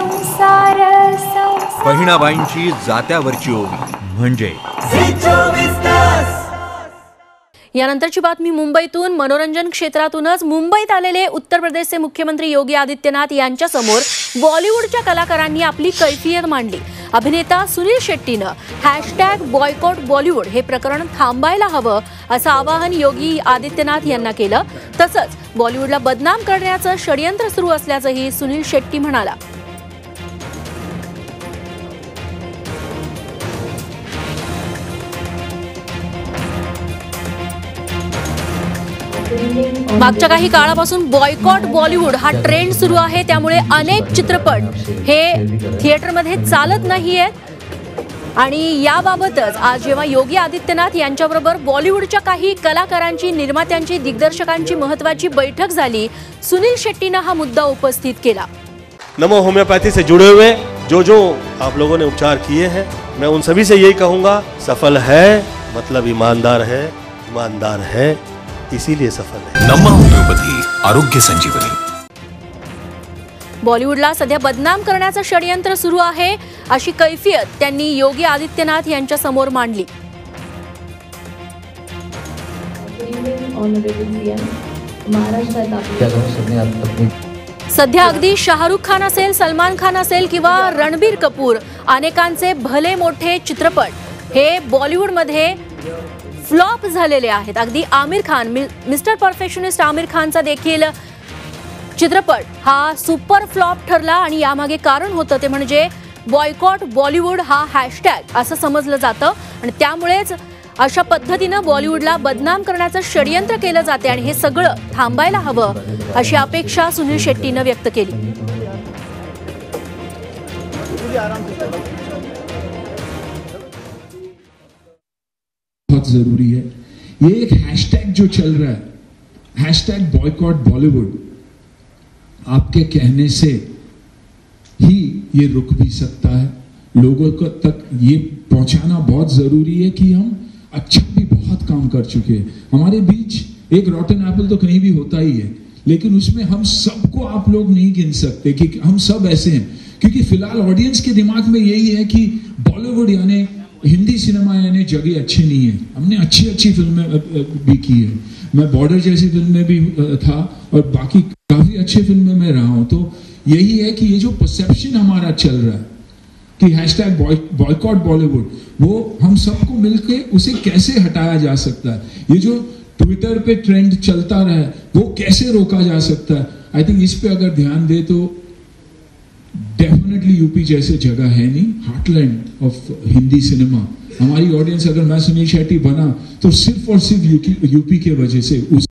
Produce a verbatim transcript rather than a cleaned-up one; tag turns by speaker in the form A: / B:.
A: संसार संसार
B: बहिणाबाईंची जात्यावरची ओवी म्हणजे
C: यानंतरची बातमी मुंबईतून मनोरंजन क्षेत्रातूनच मुंबईत आलेले उत्तर प्रदेशचे मुख्यमंत्री योगी आदित्यनाथ यांच्या समोर बॉलिवूडच्या कलाकारांनी आपली कैफियत मांडली। अभिनेता सुनील शेट्टीनं हॅशटॅग बॉयकॉट बॉलिवूड हे प्रकरण थांबायला हवं असं आवाहन योगी आदित्यनाथ यांना केलं। तसंच बॉलिवूडला बदनाम करण्याचं षडयंत्र सुरू असल्याचंही सुनील शेट्टी म्हणाला। मागच्या काही काळापासून बॉयकॉट बॉलिवूड हा ट्रेंड सुरू आहे, त्यामुळे अनेक चित्रपट हे थिएटरमध्ये चालत नाहीयेत आणि याबाबतच आज जेव्हा योगी आदित्यनाथ यांच्याबरोबर बॉलिवूडच्या काही कलाकारांची, निर्मात्यांची, दिग्दर्शकांची महत्त्वाची बैठक झाली, सुनील शेट्टीनं हा मुद्दा उपस्थित केला।
D: नमो होम्योपैथी से जुड़े हुए जो जो आप लोगों ने उपचार किए हैं, मैं उन सभी से यही कहूंगा, सफल है मतलब ईमानदार है, ईमानदार है इसीलिए सफल है।
E: नम्मा होम्योपॅथी आरोग्य संजीवनी।
C: बॉलिवूडला सध्या बदनाम करण्याचं षडयंत्र सुरू आहे अशी कैफियत त्यांनी योगी आदित्यनाथ यांच्या समोर मांडली। सध्या अगदी शाहरुख खान असेल, सलमान खान असेल किंवा रणबीर कपूर, अनेकांचे भले मोठे चित्रपट हे बॉलिवूडमध्ये फ्लॉप झालेले आहेत। अगदी आमिर खान, मिस्टर परफेक्शनिस्ट आमिर खानचा देखील चित्रपट हा सुपर फ्लॉप ठरला आणि यामागे कारण होतं ते म्हणजे बॉयकॉट बॉलिवूड हा हॅशटॅग असं समजलं जातं आणि त्यामुळेच अशा पद्धतीनं बॉलिवूडला बदनाम करण्याचं षडयंत्र केलं जाते आणि हे सगळं थांबायला हवं अशी अपेक्षा सुनील शेट्टीनं व्यक्त केली।
F: बहुत जरूरी है। ये एक हैशटैग जो चल रहा है, हैशटैग बॉयकॉट बॉलीवुड, आपके कहने से ही ये रुक भी सकता है। लोगों को तक ये पहुंचाना बहुत जरूरी है कि हम अच्छा भी बहुत काम कर चुके हैं। हमारे बीच एक रॉटन एप्पल तो कहीं भी होता ही है, लेकिन उसमें हम सबको आप लोग नहीं गिन सकते कि हम सब ऐसे हैं, क्योंकि फिलहाल ऑडियंस के दिमाग में यही है कि बॉलीवुड यानी हिंदी सिनेमा यानी जगह अच्छी नहीं है। हमने अच्छी अच्छी फिल्में भी की है, मैं बॉर्डर जैसी फिल्म में भी था और बाकी काफी अच्छी फिल्में में रहा हूं। तो यही है कि ये जो परसेप्शन हमारा चल रहा है कि हैशटैग बॉयकॉट बॉलीवुड, वो हम सबको मिलके उसे कैसे हटाया जा सकता है। ये जो ट्विटर पे ट्रेंड चलता रहा है वो कैसे रोका जा सकता है। आई थिंक इस पे अगर ध्यान दे तो डेफिनेटली यूपी जैसे जगह है नहीं, हार्टलैंड ऑफ हिंदी सिनेमा। हमारी ऑडियंस, अगर मैं सुनील शेट्टी बना तो सिर्फ और सिर्फ यूपी के वजह से। उस